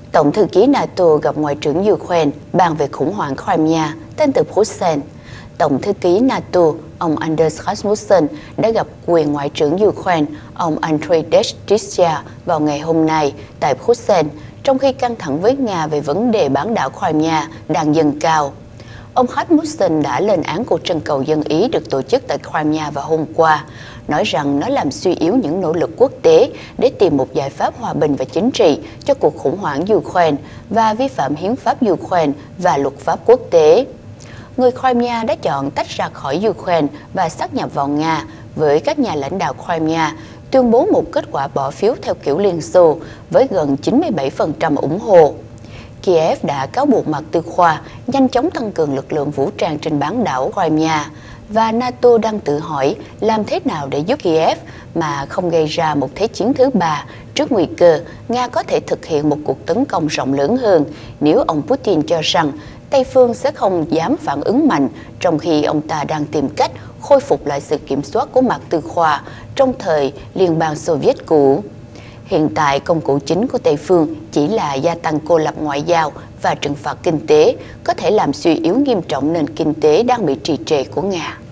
Tổng thư ký NATO gặp Ngoại trưởng Ukraine bàn về khủng hoảng Crimea, tên từ Bruxelles. Tổng thư ký NATO, ông Anders Rasmussen, đã gặp quyền Ngoại trưởng Ukraine, ông Andriy Sybiha vào ngày hôm nay tại Bruxelles, trong khi căng thẳng với Nga về vấn đề bán đảo Crimea đang dâng cao. Ông Rasmussen đã lên án cuộc trưng cầu dân Ý được tổ chức tại Crimea vào hôm qua, nói rằng nó làm suy yếu những nỗ lực quốc tế để tìm một giải pháp hòa bình và chính trị cho cuộc khủng hoảng Ukraine và vi phạm hiến pháp Ukraine và luật pháp quốc tế. Người Crimea đã chọn tách ra khỏi Ukraine và sát nhập vào Nga với các nhà lãnh đạo Crimea tuyên bố một kết quả bỏ phiếu theo kiểu Liên Xô với gần 97% ủng hộ. Kiev đã cáo buộc Mạc Tư Khoa nhanh chóng tăng cường lực lượng vũ trang trên bán đảo Crimea, và NATO đang tự hỏi làm thế nào để giúp Kiev mà không gây ra một thế chiến thứ ba trước nguy cơ Nga có thể thực hiện một cuộc tấn công rộng lớn hơn nếu ông Putin cho rằng Tây phương sẽ không dám phản ứng mạnh, trong khi ông ta đang tìm cách khôi phục lại sự kiểm soát của Mạc Tư Khoa trong thời Liên bang Xô Viết cũ. Hiện tại, công cụ chính của Tây phương chỉ là gia tăng cô lập ngoại giao và trừng phạt kinh tế, có thể làm suy yếu nghiêm trọng nền kinh tế đang bị trì trệ của Nga.